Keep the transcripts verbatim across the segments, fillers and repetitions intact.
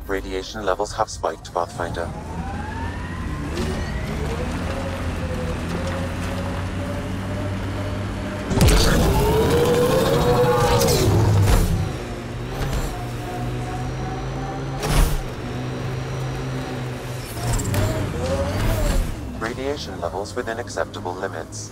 Radiation levels have spiked, Pathfinder. Radiation levels within acceptable limits.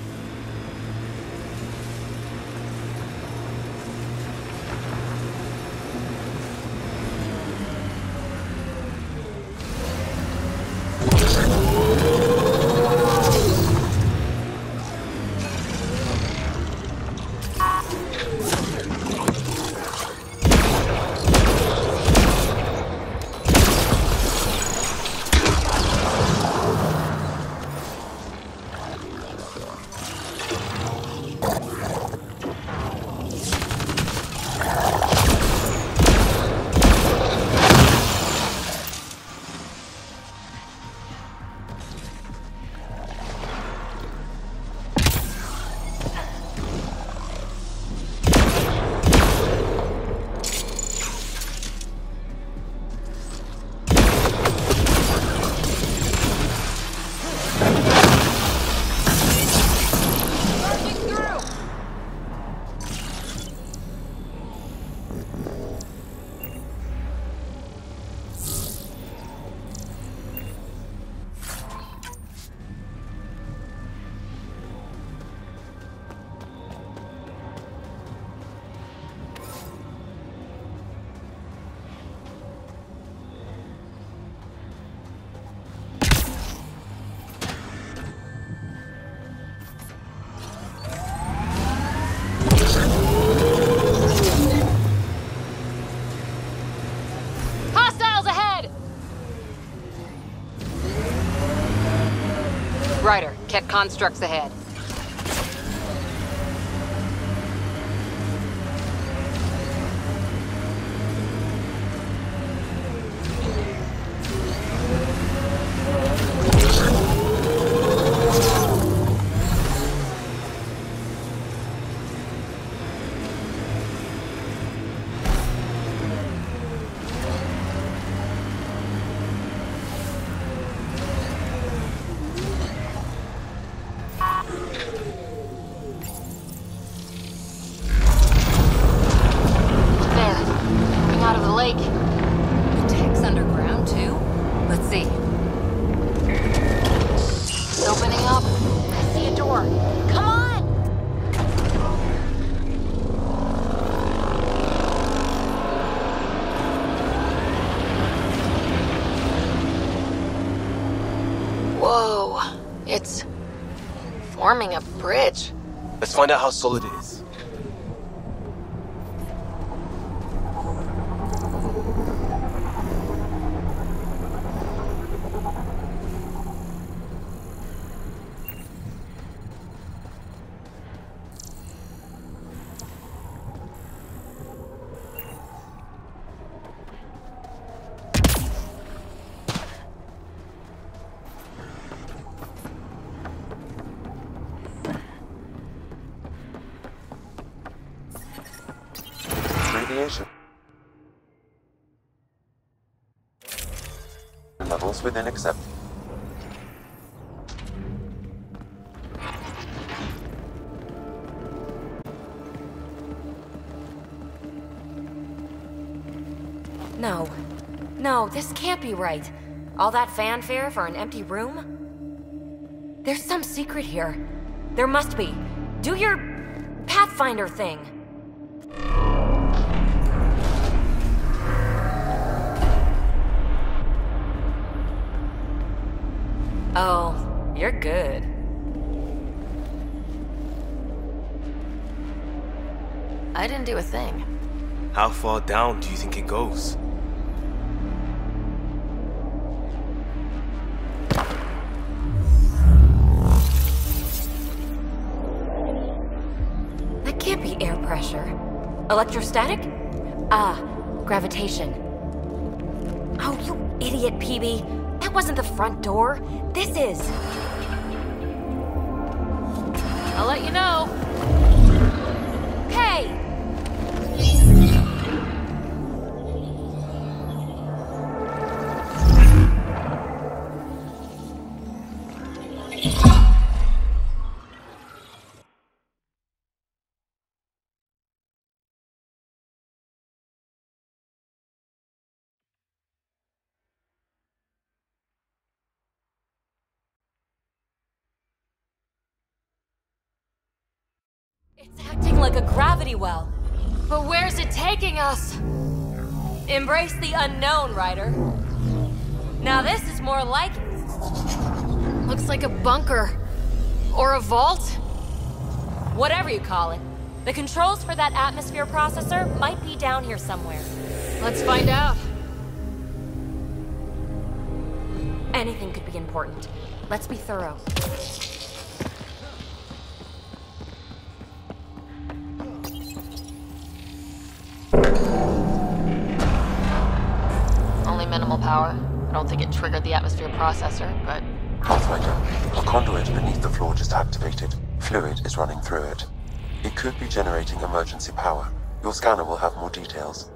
Ryder, Keck constructs ahead. Whoa, it's forming a bridge. Let's find out how solid it is. Radiation levels within accept. No. No, this can't be right. All that fanfare for an empty room? There's some secret here. There must be. Do your Pathfinder thing. Oh, you're good. I didn't do a thing. How far down do you think it goes? That can't be air pressure. Electrostatic? Ah, gravitation. Oh, you idiot, P B. That wasn't the front door. This is. I'll let you know. Hey! like a gravity well. But where's it taking us? Embrace the unknown, Ryder. Now this is more like it. Looks like a bunker. Or a vault? Whatever you call it. The controls for that atmosphere processor might be down here somewhere. Let's find out. Anything could be important. Let's be thorough. Only minimal power. I don't think it triggered the atmosphere processor, but... Pathfinder, a conduit beneath the floor just activated. Fluid is running through it. It could be generating emergency power. Your scanner will have more details.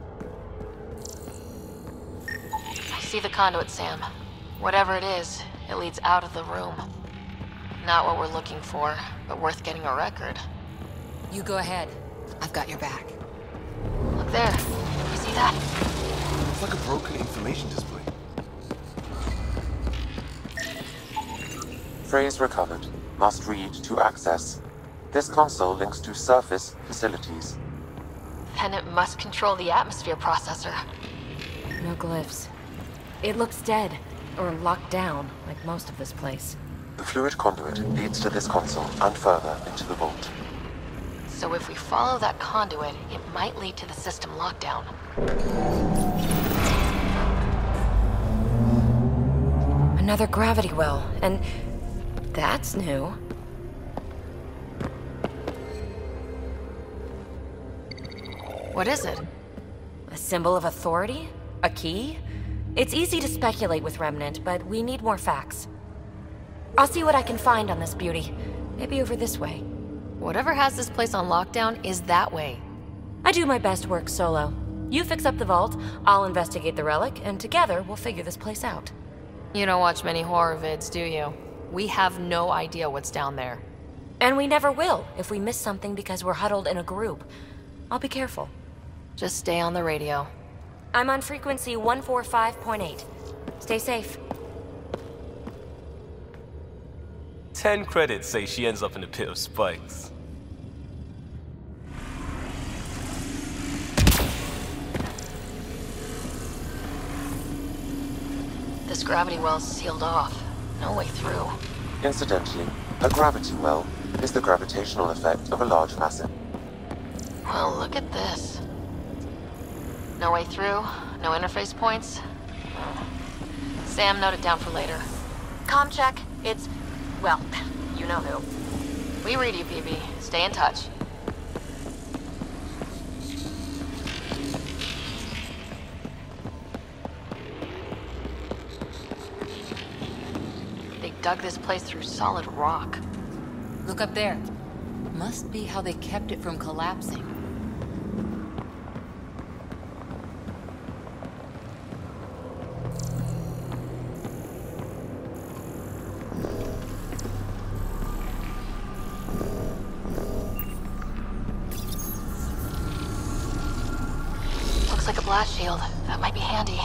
I see the conduit, Sam. Whatever it is, it leads out of the room. Not what we're looking for, but worth getting a record. You go ahead. I've got your back. Look there. You see that? It's like a broken information display. Phrase recovered. Must read to access. This console links to surface facilities. Then it must control the atmosphere processor. No glyphs. It looks dead, or locked down, like most of this place. The fluid conduit leads to this console and further into the vault. So if we follow that conduit, it might lead to the system lockdown. Another gravity well, and that's new. What is it? A symbol of authority? A key? It's easy to speculate with Remnant, but we need more facts. I'll see what I can find on this beauty. Maybe over this way. Whatever has this place on lockdown is that way. I do my best work solo. You fix up the vault, I'll investigate the relic, and together we'll figure this place out. You don't watch many horror vids, do you? We have no idea what's down there. And we never will if we miss something because we're huddled in a group. I'll be careful. Just stay on the radio. I'm on frequency one forty-five point eight. Stay safe. Ten credits say she ends up in a pit of spikes. This gravity well's sealed off. No way through. Incidentally, a gravity well is the gravitational effect of a large mass. Well, look at this. No way through, no interface points. Sam, note it down for later. Comm check. It's, well, you know who. We read you, P B. Stay in touch. They dug this place through solid rock. Look up there. Must be how they kept it from collapsing. Looks like a blast shield. That might be handy.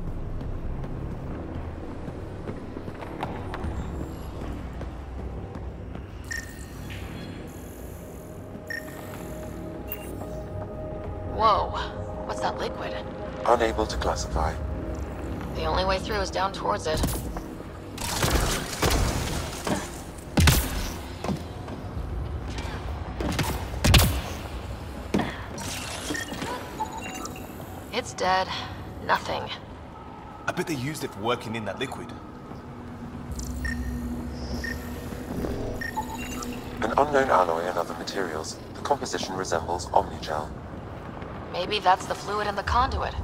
Whoa, what's that liquid? Unable to classify. The only way through is down towards it. It's dead. Nothing. I bet they used it for working in that liquid. An unknown alloy and other materials. The composition resembles omnigel. Maybe that's the fluid in the conduit.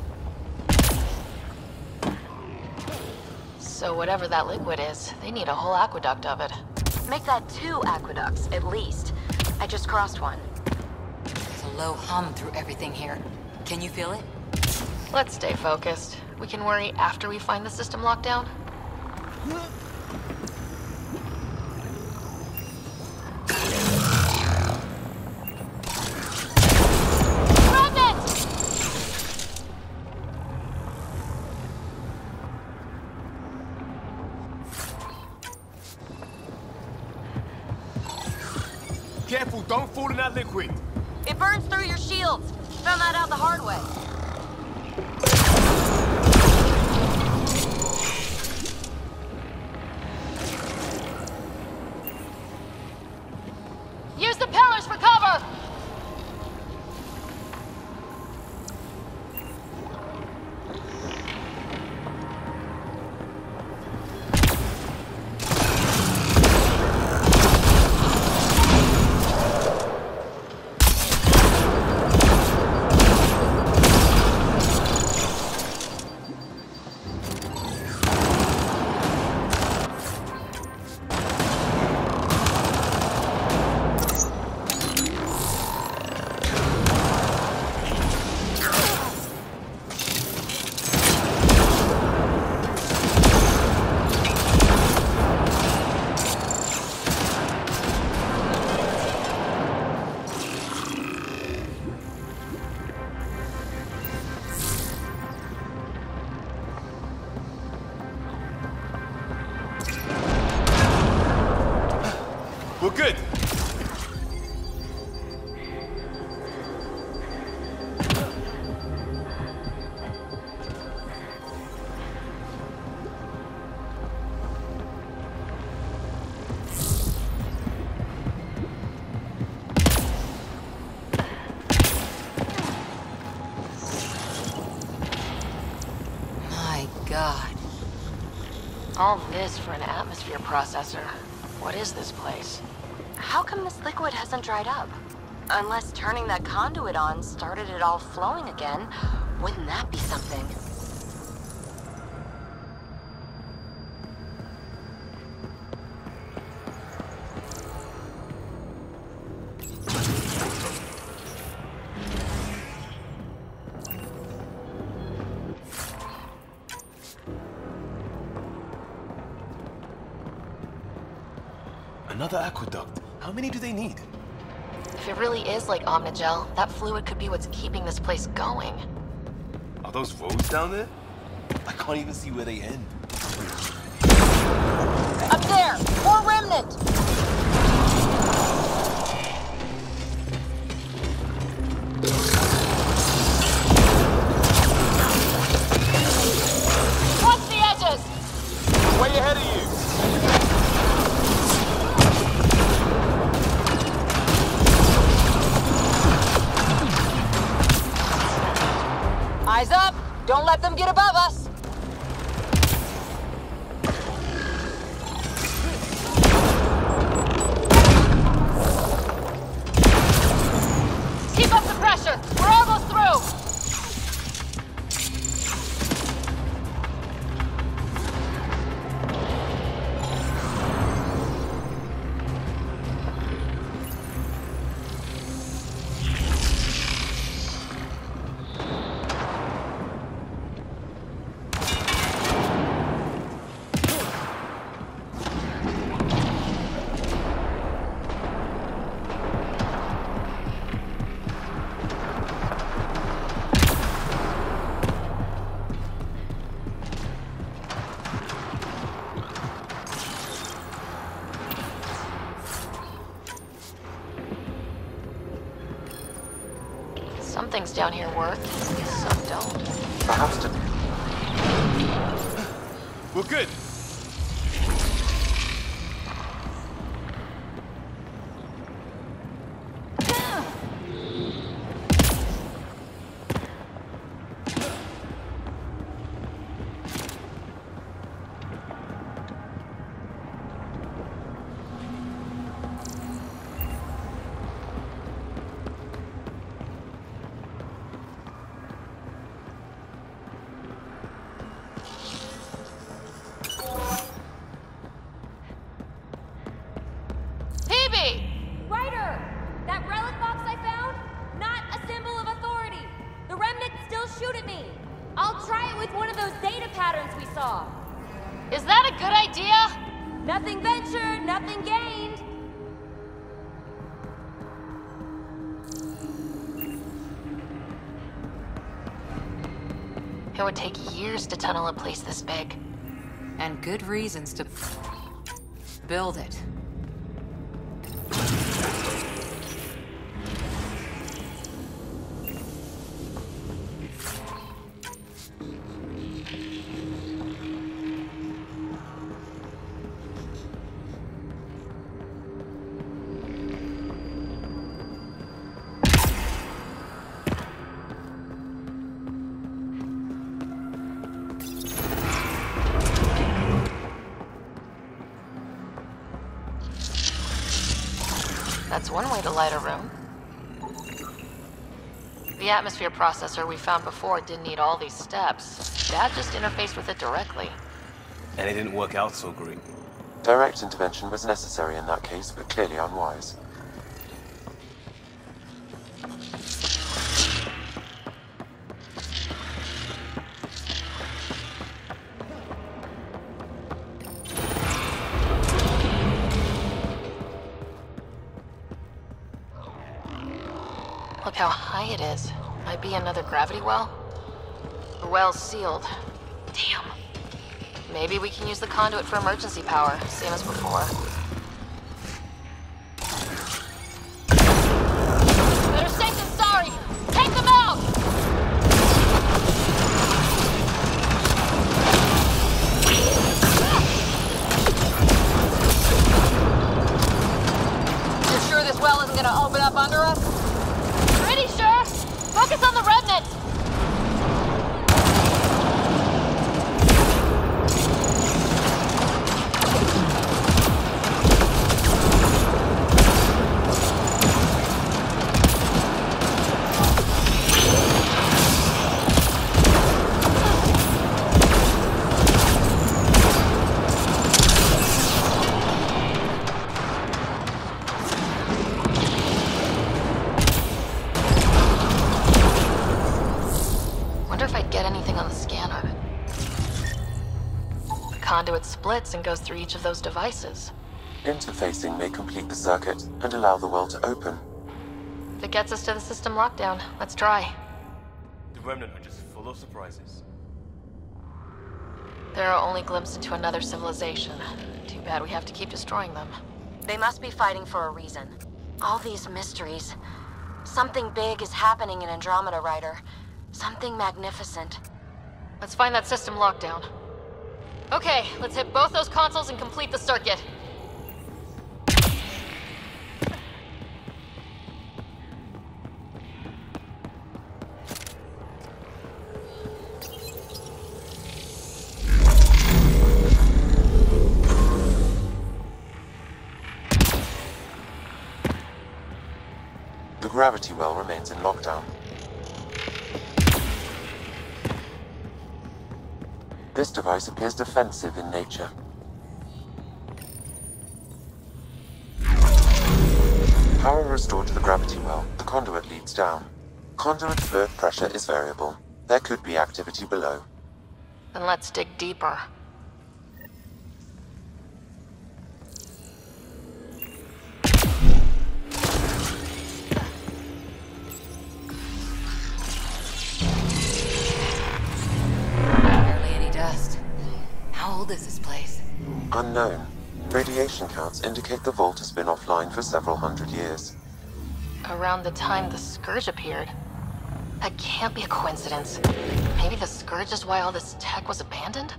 So whatever that liquid is, they need a whole aqueduct of it. Make that two aqueducts, at least. I just crossed one. There's a low hum through everything here. Can you feel it? Let's stay focused. We can worry after we find the system lockdown. Careful, don't fall in that liquid. It burns through your shields. Found that out the hard way. Use the pillars for cover! We're good. My God. All this for an atmosphere processor. What is this place? How come this liquid hasn't dried up? Unless turning that conduit on started it all flowing again, wouldn't that be something? Another aqueduct. How many do they need? If it really is like Omnigel, that fluid could be what's keeping this place going. Are those roads down there? I can't even see where they end. Up there! More remnant! Watch the edges! Way ahead of you! Eyes up! Don't let them get above us! Keep up the pressure! We're almost through! Some things down here work, some don't. Perhaps to... We're good. Ryder! That relic box I found? Not a symbol of authority. The remnants still shoot at me. I'll try it with one of those data patterns we saw. Is that a good idea? Nothing ventured, nothing gained. It would take years to tunnel a place this big. And good reasons to build it. That's one way to light a room. The atmosphere processor we found before didn't need all these steps. Dad just interfaced with it directly. And it didn't work out so great. Direct intervention was necessary in that case, but clearly unwise. Look how high it is. Might be another gravity well. The well's sealed. Damn. Maybe we can use the conduit for emergency power, same as before. Better safe than sorry! Take them out! You sure this well isn't gonna open up under us? Pretty sure! Focus on the remnant! Conduit splits and goes through each of those devices. Interfacing may complete the circuit and allow the well to open. If it gets us to the system lockdown, let's try. The Remnant are just full of surprises. They're our only glimpse into another civilization. Too bad we have to keep destroying them. They must be fighting for a reason. All these mysteries. Something big is happening in Andromeda, Ryder. Something magnificent. Let's find that system lockdown. Okay, let's hit both those consoles and complete the circuit. The gravity well remains in lockdown. This device appears defensive in nature. Power restored to the gravity well. The conduit leads down. Conduit fluid pressure is variable. There could be activity below. Then let's dig deeper. How old is this place? Unknown. Radiation counts indicate the vault has been offline for several hundred years. Around the time the Scourge appeared. That can't be a coincidence. Maybe the Scourge is why all this tech was abandoned?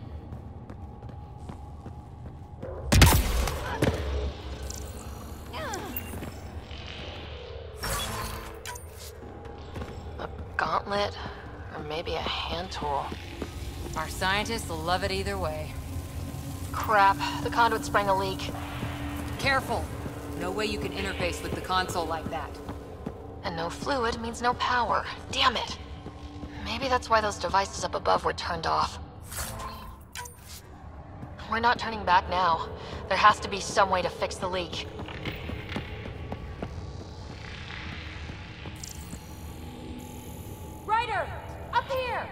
A gauntlet, or maybe a hand tool. Our scientists will love it either way. Crap, the conduit sprang a leak. Careful. No way you can interface with the console like that. And no fluid means no power. Damn it. Maybe that's why those devices up above were turned off. We're not turning back now. There has to be some way to fix the leak. Ryder! Up here!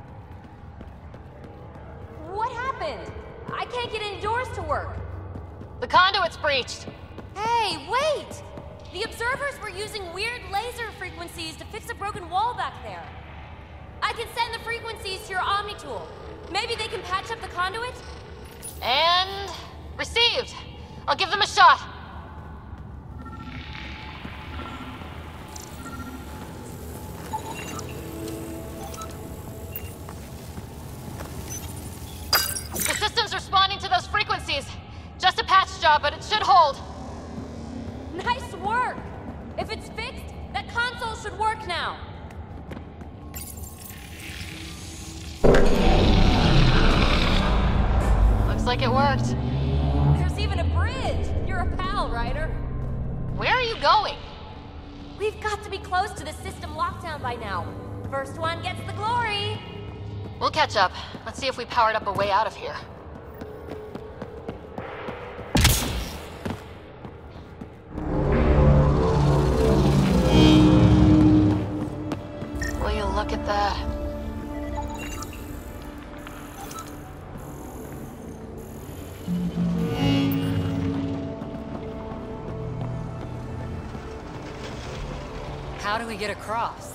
What happened? I can't get any doors to work. The conduit's breached! Hey, wait! The observers were using weird laser frequencies to fix a broken wall back there. I can send the frequencies to your Omni tool. Maybe they can patch up the conduit? And... received! I'll give them a shot! The system's responding to those frequencies. Just a patch job, but it should hold. Nice work! If it's fixed, that console should work now. Looks like it worked. There's even a bridge! You're a pal, Ryder. Where are you going? We've got to be close to the system lockdown by now. First one gets the glory. We'll catch up. Let's see if we powered up a way out of here. Will you look at that? How do we get across?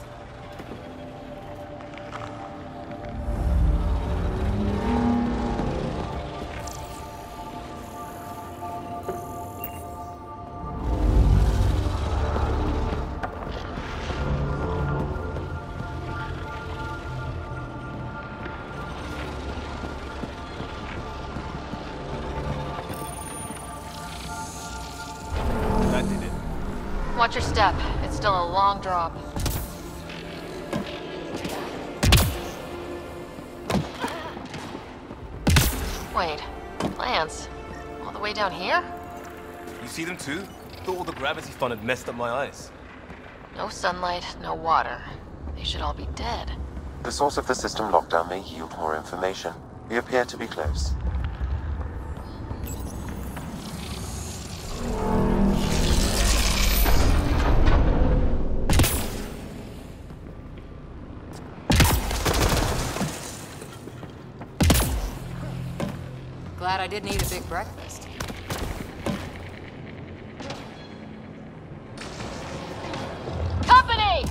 That did it. Watch your step. It's still a long drop. Wait, Lance, all the way down here? You see them too? Thought all the gravity fun had messed up my eyes. No sunlight, no water. They should all be dead. The source of the system lockdown may yield more information. We appear to be close. Glad I didn't eat a big breakfast. Company!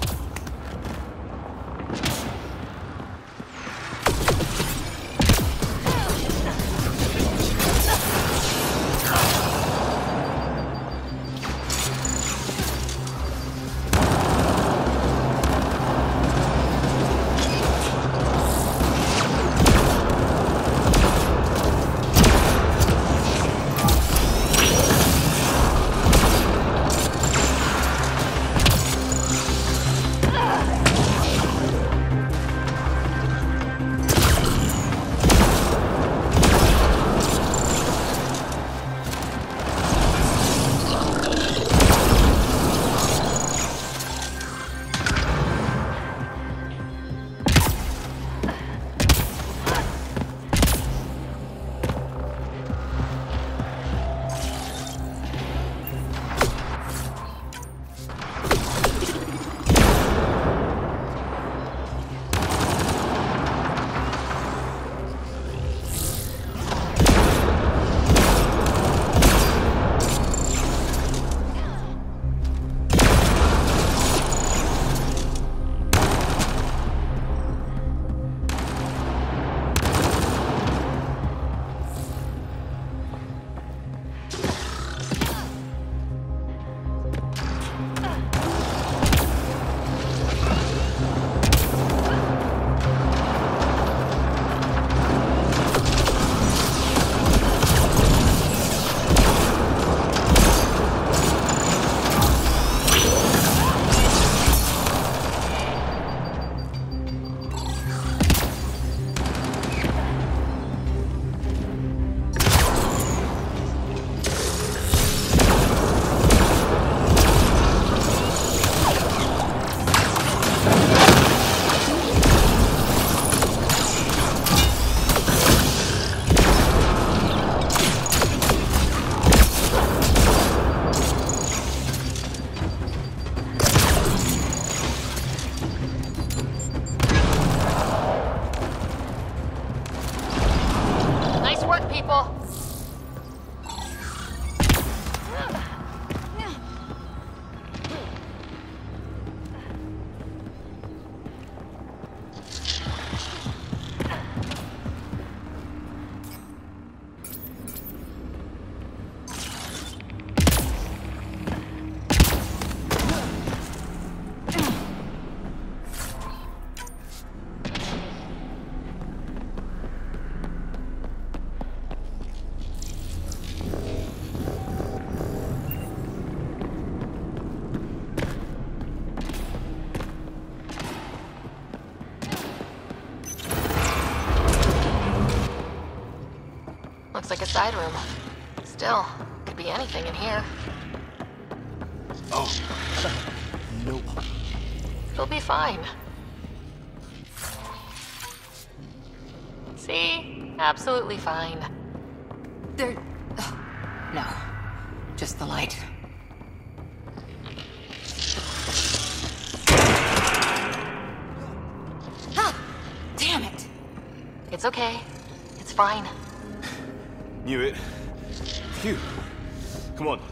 Looks like a side room. Still, could be anything in here. Nope. You'll be fine. See? Absolutely fine. There... ugh, no. Just the light. Ah! Damn it! It's okay. It's fine. Knew it. Phew. Come on.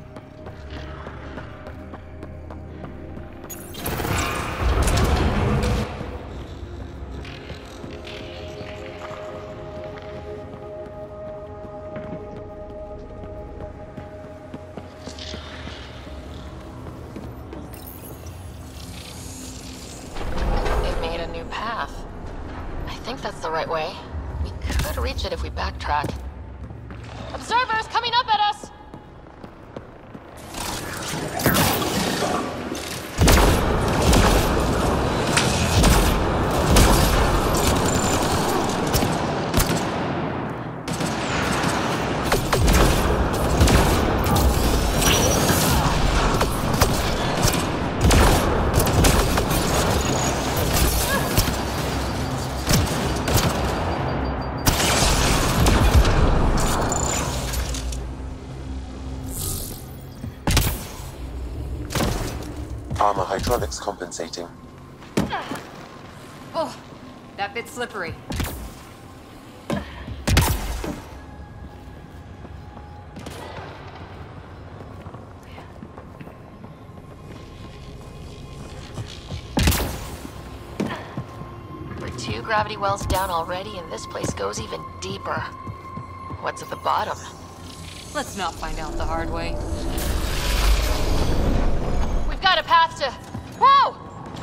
It made a new path. I think that's the right way. We could reach it if we backtrack. Observers coming up at us! Armor hydraulics compensating. Oh, that bit's slippery. We're two gravity wells down already, and this place goes even deeper. What's at the bottom? Let's not find out the hard way. We've got a path to... Whoa!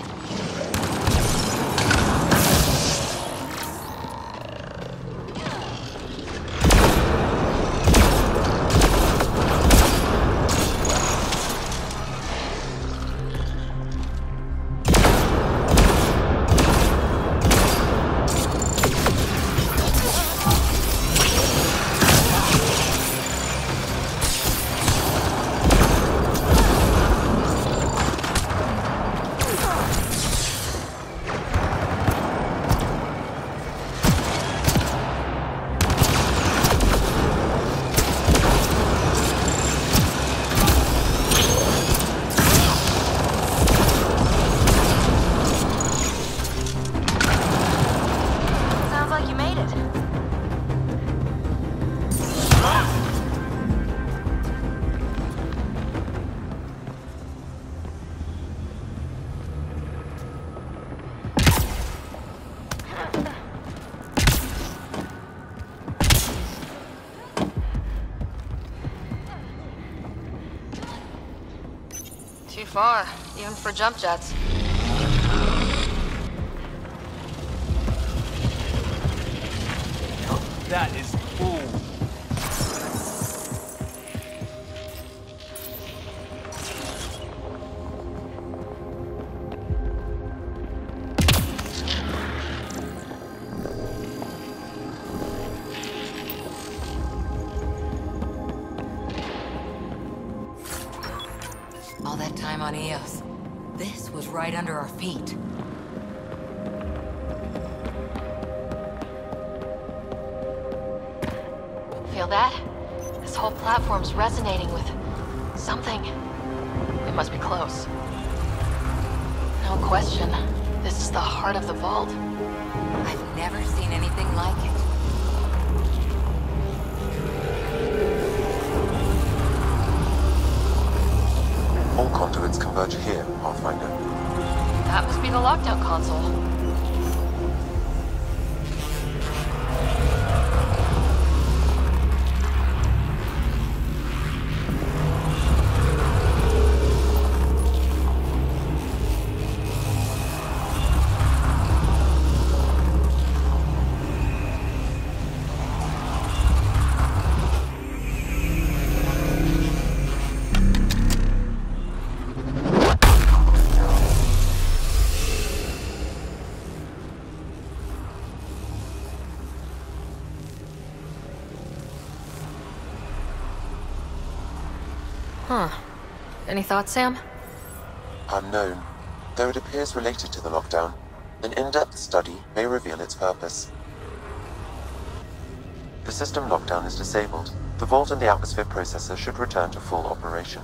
Too far, even for jump jets. That is cool. All that time on Eos. This was right under our feet. Feel that? This whole platform's resonating with something. We must be close. No question. This is the heart of the vault. I've never seen anything like it. All conduits converge here, Pathfinder. That must be the lockdown console. Huh. Any thoughts, Sam? Unknown. Though it appears related to the lockdown, an in-depth study may reveal its purpose. The system lockdown is disabled. The vault and the atmosphere processor should return to full operation.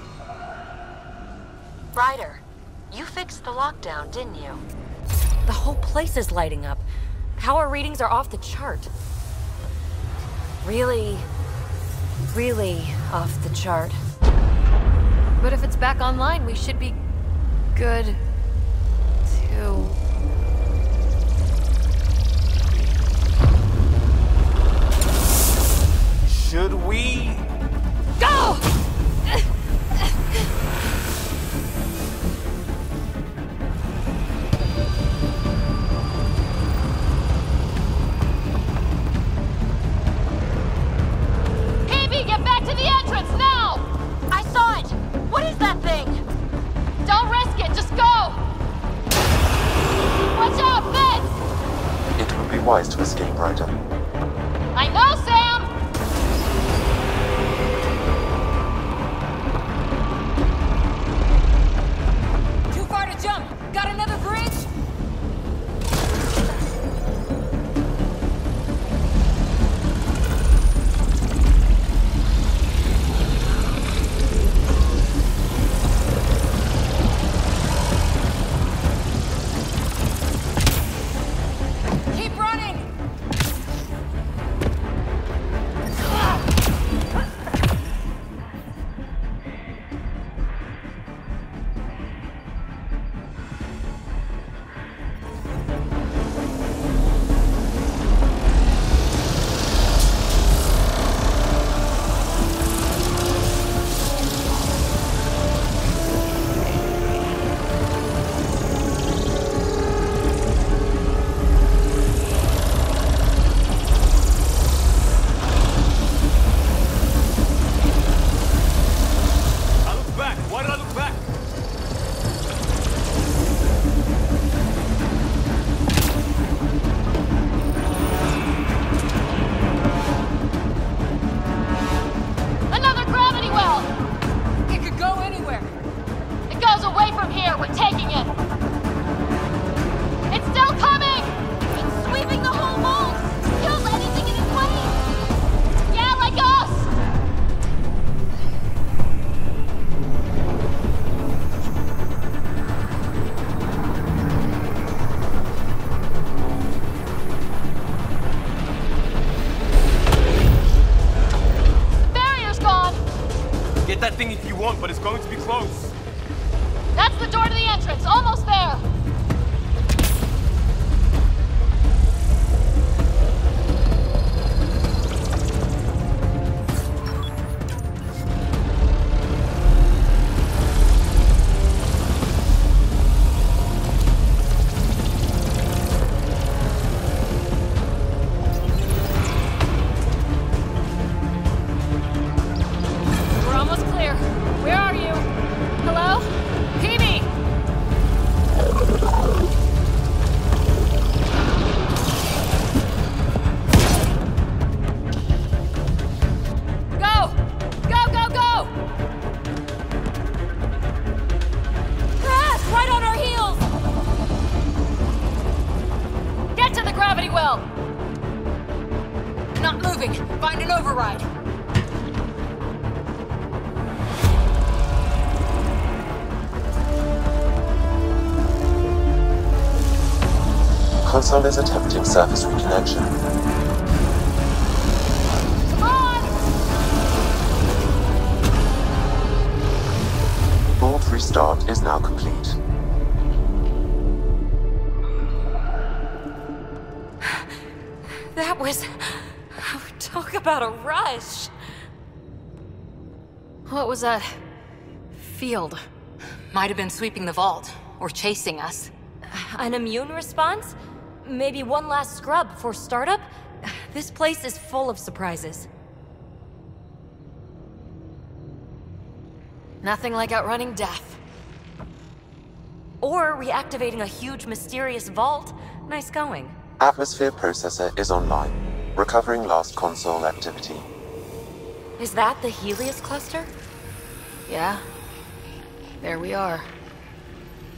Ryder, you fixed the lockdown, didn't you? The whole place is lighting up. Power readings are off the chart. Really, really off the chart. But if it's back online, we should be good to... Should we? Go! Phoebe, get back to the entrance now! I saw it! What is that thing? Don't risk it, just go! Watch out, fence! It would be wise to escape, Ryder. I know, Sam! Too far to jump! Got another bridge? Keep running! I look back. Why did I look back? Another gravity well! It could go anywhere. It goes away from here. We're taking it. It's still coming! It's sweeping the whole mold! Kills anything in its way! Yeah, like us! Barrier's gone! Get that thing if you want, but it's going to be close. That's the door to the entrance. Almost there. We're almost clear. Where are you? Hello? Peavy! Go! Go, go, go! Crash! Right on our heels! Get to the gravity well! Not moving. Find an override. Console is attempting surface reconnection. Come on! Vault restart is now complete. That was... Talk about a rush. What was that? Field. Might have been sweeping the vault, or chasing us. An immune response? Maybe one last scrub before startup? This place is full of surprises. Nothing like outrunning death. Or reactivating a huge mysterious vault. Nice going. Atmosphere processor is online, recovering last console activity. Is that the Helios cluster? Yeah. There we are.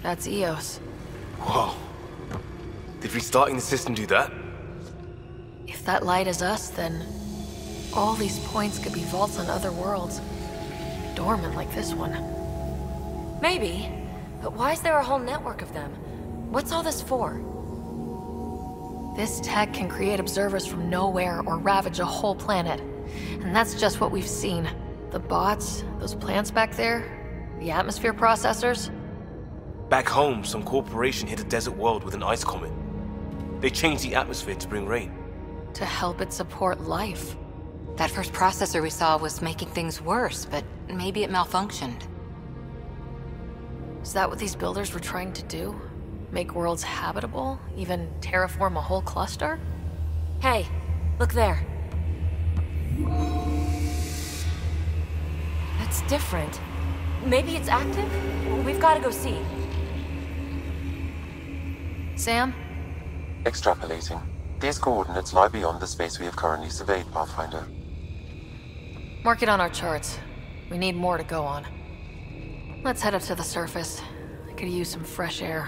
That's Eos. Whoa. Did restarting the system do that? If that light is us, then all these points could be vaults on other worlds. Dormant like this one. Maybe. But why is there a whole network of them? What's all this for? This tech can create observers from nowhere or ravage a whole planet. And that's just what we've seen. The bots, those plants back there, the atmosphere processors. Back home, some corporation hit a desert world with an ice comet. They changed the atmosphere to bring rain. To help it support life. That first processor we saw was making things worse, but maybe it malfunctioned. Is that what these builders were trying to do? Make worlds habitable? Even terraform a whole cluster? Hey, look there. That's different. Maybe it's active? We've got to go see. Sam? Extrapolating. These coordinates lie beyond the space we have currently surveyed, Pathfinder. Mark it on our charts. We need more to go on. Let's head up to the surface. I could use some fresh air.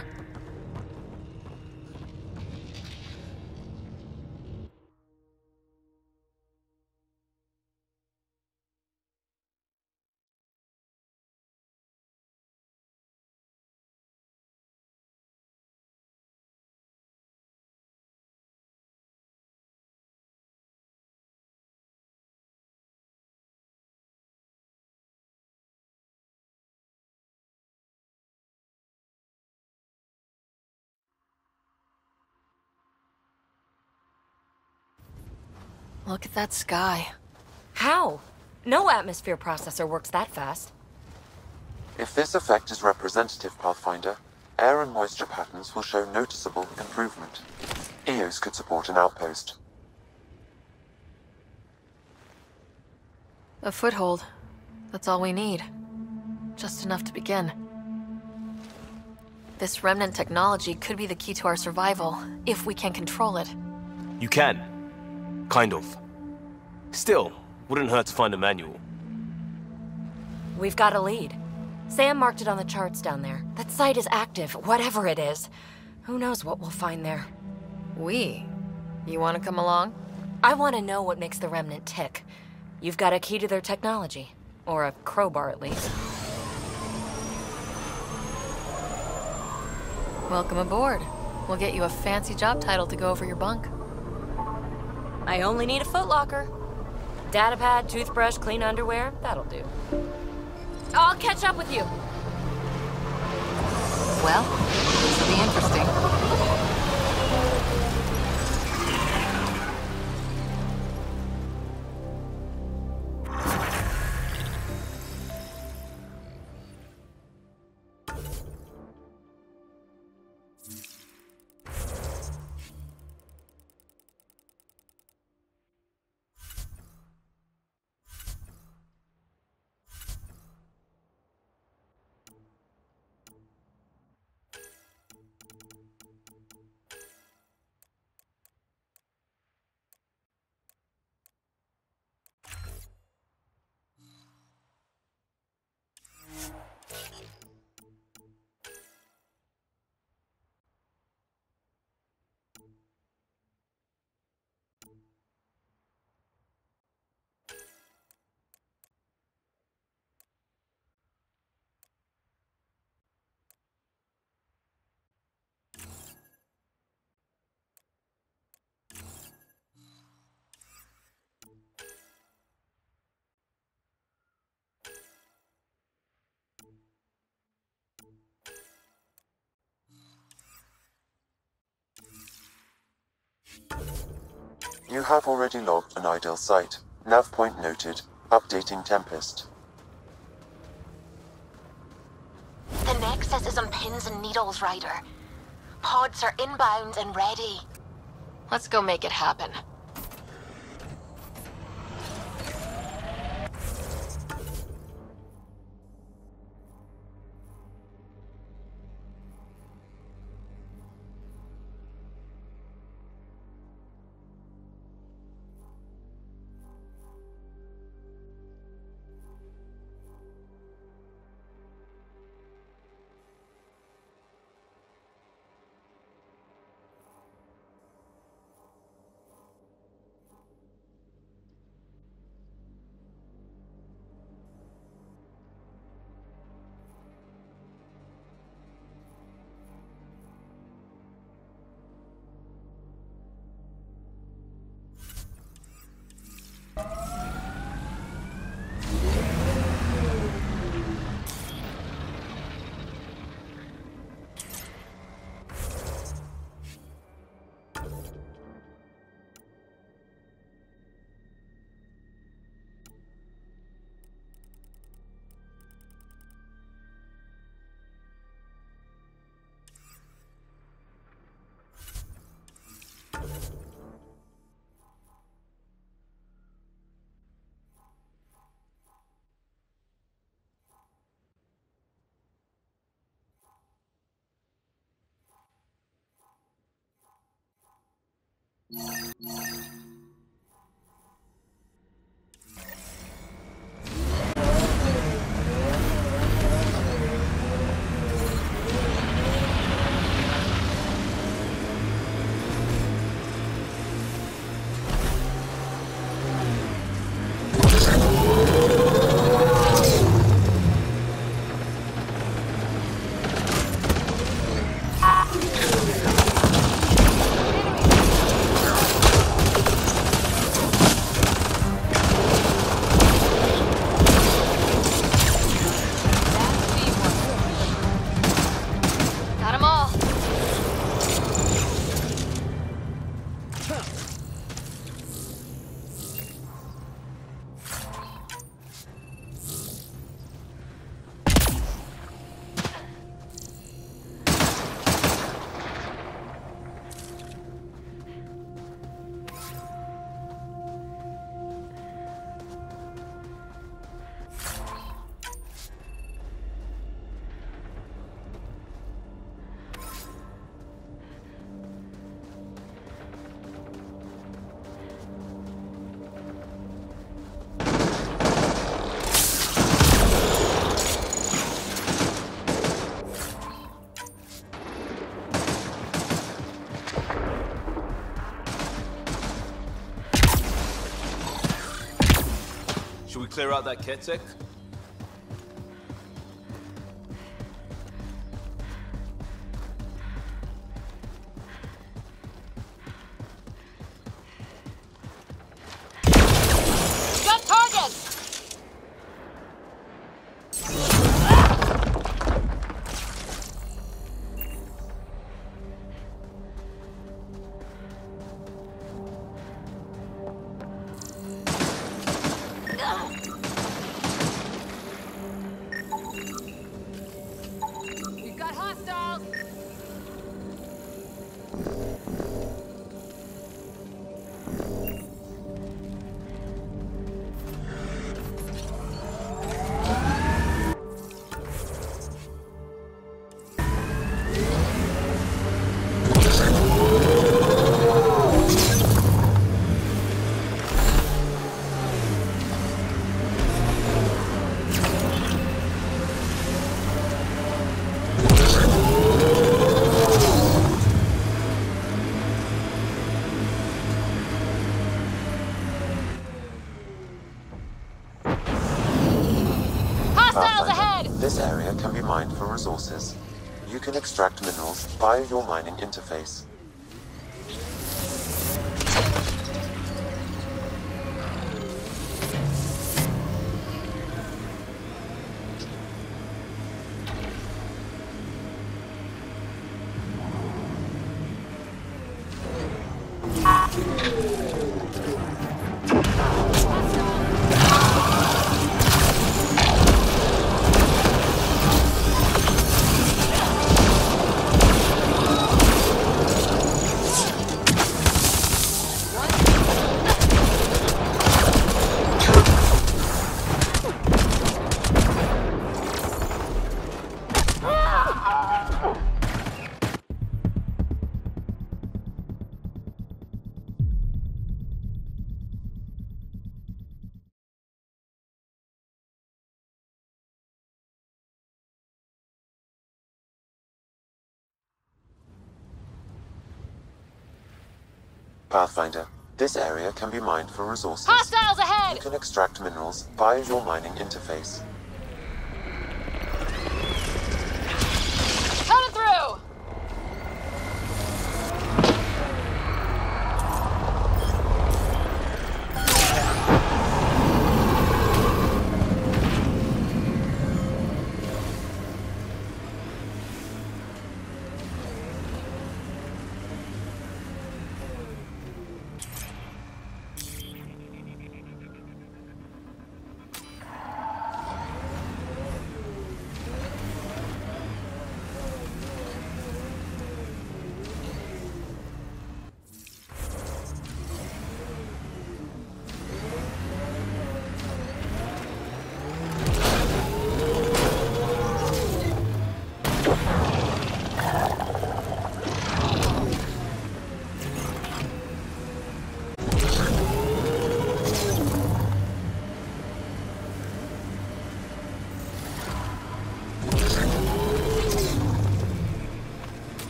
Look at that sky. How? No atmosphere processor works that fast. If this effect is representative, Pathfinder, air and moisture patterns will show noticeable improvement. Eos could support an outpost. A foothold. That's all we need. Just enough to begin. This remnant technology could be the key to our survival, if we can control it. You can. Kind of. Still, wouldn't hurt to find a manual. We've got a lead. Sam marked it on the charts down there. That site is active, whatever it is. Who knows what we'll find there. We? You want to come along? I want to know what makes the Remnant tick. You've got a key to their technology. Or a crowbar, at least. Welcome aboard. We'll get you a fancy job title to go over your bunk. I only need a footlocker. Datapad, toothbrush, clean underwear, that'll do. I'll catch up with you. Well, this will be interesting. You have already logged an ideal site. Nav point noted. Updating Tempest. The Nexus is on pins and needles, Ryder. Pods are inbound and ready. Let's go make it happen. Should we clear out that Ketek? Got targets! We've got hostiles! Hostiles ahead! This area can be mined for resources. You can extract minerals via your mining interface. Pathfinder, this area can be mined for resources. Hostiles ahead! You can extract minerals via your mining interface. Coming through!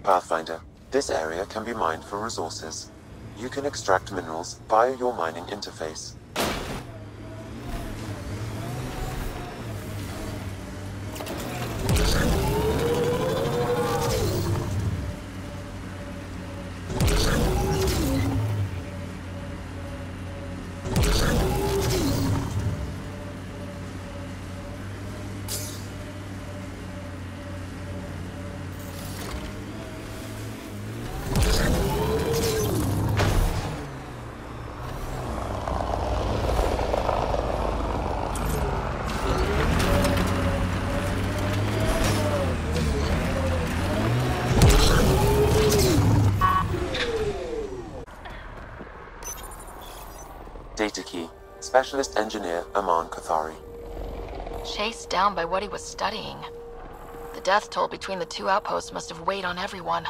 Pathfinder, this area can be mined for resources. You can extract minerals via your mining interface. Data key. Specialist Engineer Aman Kathari. Chased down by what he was studying. The death toll between the two outposts must have weighed on everyone.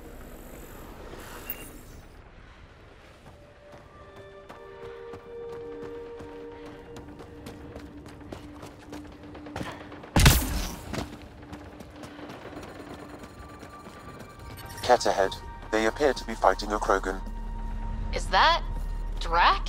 Ket ahead. They appear to be fighting a Krogan. Is that... Drac?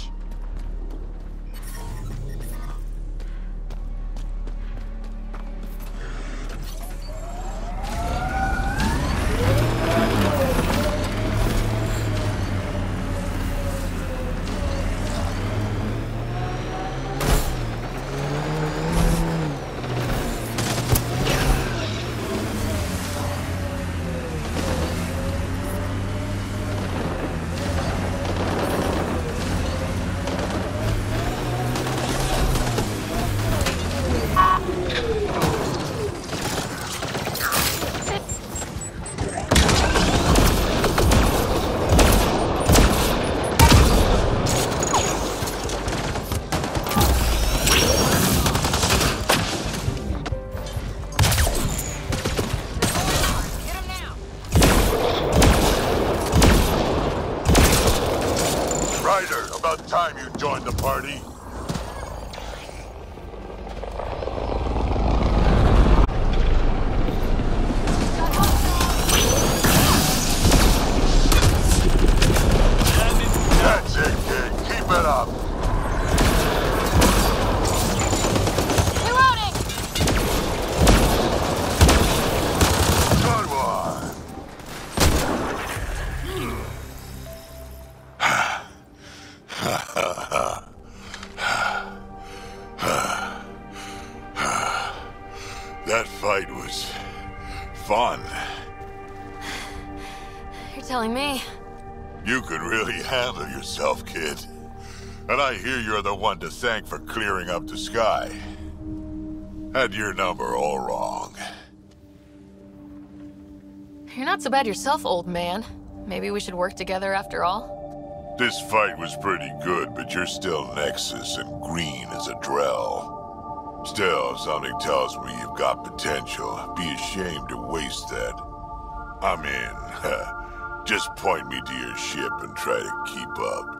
About time you joined the party. That's it, kid. Keep it up. Reloading! Good one. That fight was fun. You're telling me? You could really handle yourself, kid. And I hear you're the one to thank for clearing up the sky. Had your number all wrong. You're not so bad yourself, old man. Maybe we should work together after all? This fight was pretty good, but you're still Nexus and green as a Drell. Still, something tells me you've got potential. Be ashamed to waste that. I'm in. Just point me to your ship and try to keep up.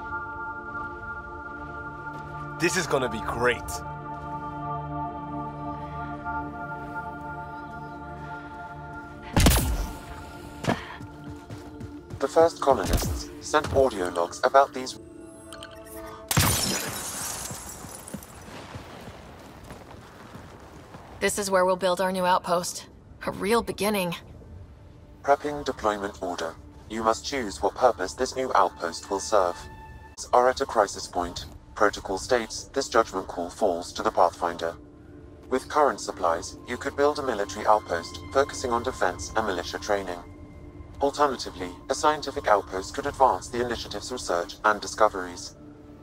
This is gonna be great. The first colonists sent audio logs about these. This is where we'll build our new outpost. A real beginning. Prepping deployment order. You must choose what purpose this new outpost will serve. Are at a crisis point. Protocol states this judgment call falls to the Pathfinder. With current supplies, you could build a military outpost focusing on defense and militia training. Alternatively, a scientific outpost could advance the initiative's research and discoveries.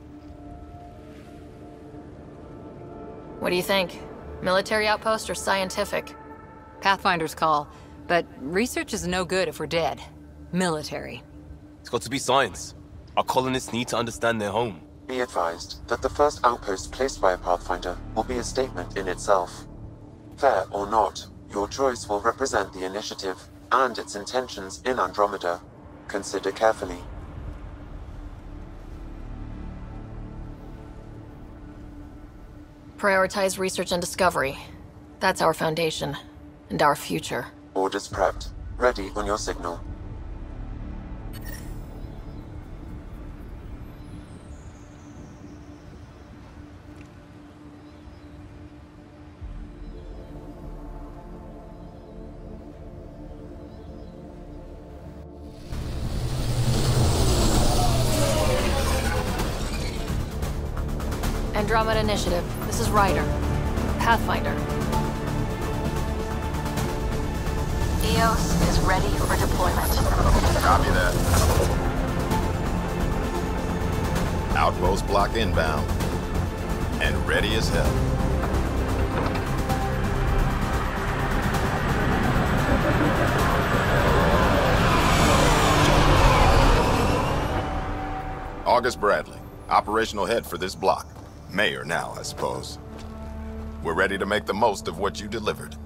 What do you think? Military outpost or scientific? Pathfinder's call, but research is no good if we're dead. Military. It's got to be science. Our colonists need to understand their home. Be advised that the first outpost placed by a Pathfinder will be a statement in itself. Fair or not, your choice will represent the initiative and its intentions in Andromeda. Consider carefully. Prioritize research and discovery. That's our foundation, and our future. Orders prepped. Ready on your signal. Andromeda Initiative, this is Ryder. Pathfinder. E O S is ready for deployment. Copy that. Outpost block inbound. And ready as hell. August Bradley, operational head for this block. Mayor now, I suppose. We're ready to make the most of what you delivered.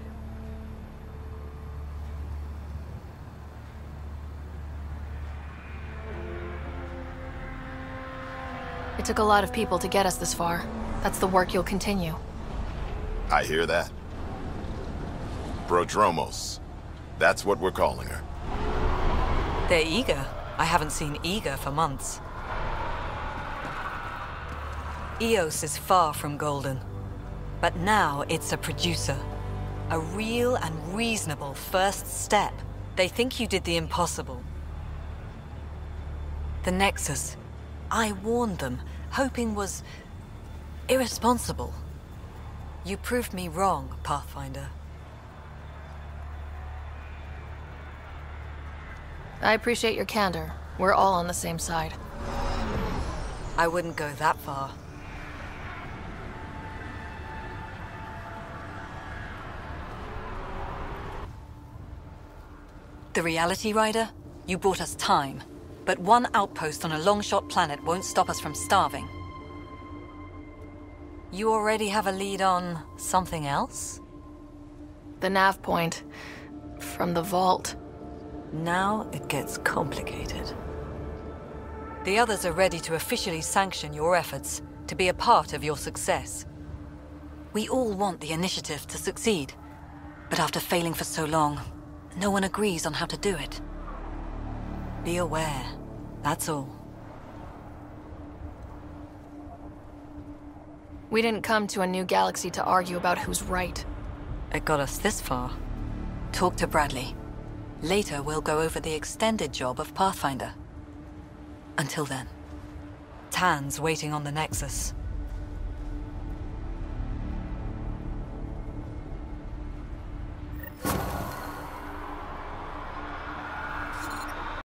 It took a lot of people to get us this far. That's the work you'll continue. I hear that. Prodromos. That's what we're calling her. They're eager. I haven't seen eager for months. E O S is far from golden. But now it's a producer. A real and reasonable first step. They think you did the impossible. The Nexus. I warned them, hoping was irresponsible. You proved me wrong, Pathfinder. I appreciate your candor. We're all on the same side. I wouldn't go that far. The reality, Ryder? You bought us time. But one outpost on a long-shot planet won't stop us from starving. You already have a lead on something else? The nav point. From the vault. Now it gets complicated. The others are ready to officially sanction your efforts, to be a part of your success. We all want the initiative to succeed. But after failing for so long, no one agrees on how to do it. Be aware, that's all. We didn't come to a new galaxy to argue about who's right. It got us this far. Talk to Bradley. Later, we'll go over the extended job of Pathfinder. Until then, Tan's waiting on the Nexus.